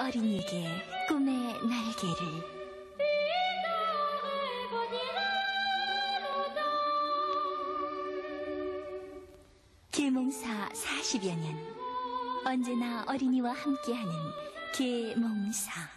어린이에게 꿈의 날개를. 계몽사 40여 년, 언제나 어린이와 함께하는 계몽사.